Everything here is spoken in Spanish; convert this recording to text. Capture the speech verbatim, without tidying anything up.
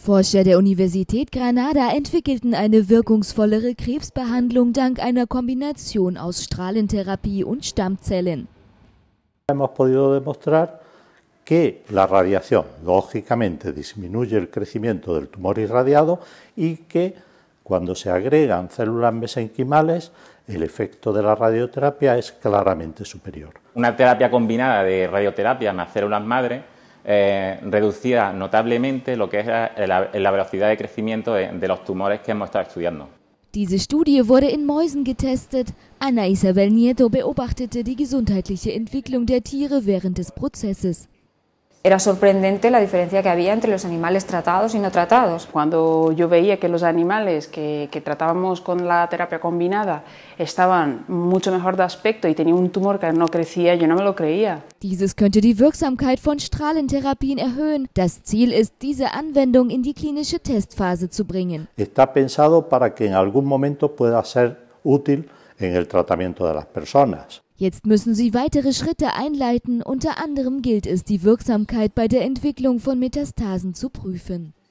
Forscher der Universität Granada entwickelten eine wirkungsvollere Krebsbehandlung dank einer Kombination aus Strahlentherapie und Stammzellen. Hemos podido demostrar que la radiación lógicamente disminuye el crecimiento del tumor irradiado y que cuando se agregan células mesenquimales el efecto de la radioterapia es claramente superior. Una terapia combinada de radioterapia más células madre eh, reducía notablemente lo que es la, la velocidad de crecimiento de, de los tumores que hemos estado estudiando. Diese Studie wurde in Mäusen getestet. Ana Isabel Nieto beobachtete die gesundheitliche Entwicklung der Tiere während des Prozesses. Era sorprendente la diferencia que había entre los animales tratados y no tratados. Cuando yo veía que los animales que, que tratábamos con la terapia combinada estaban mucho mejor de aspecto y tenían un tumor que no crecía, yo no me lo creía. Dieses könnte die Wirksamkeit von Strahlentherapien erhöhen. Das Ziel ist, diese Anwendung in die klinische Testphase zu bringen. Está pensado para que en algún momento pueda ser útil en el tratamiento de las personas. Jetzt müssen sie weitere Schritte einleiten, unter anderem gilt es, die Wirksamkeit bei der Entwicklung von Metastasen zu prüfen.